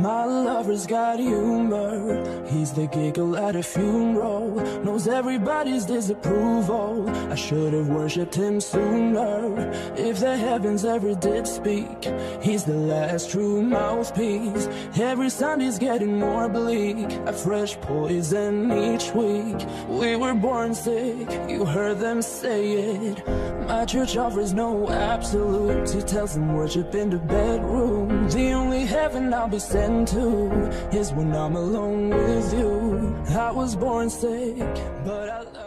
My lover's got humor. He's the giggle at a funeral. Knows everybody's disapproval. I should have worshipped him sooner. If the heavens ever did speak, he's the last true mouthpiece. Every Sunday's getting more bleak. A fresh poison each week. We were born sick, you heard them say it. My church offers no absolutes. He tells them worship in the bedroom. The only heaven I'll be sent to is when I'm alone with you. I was born sick, but I love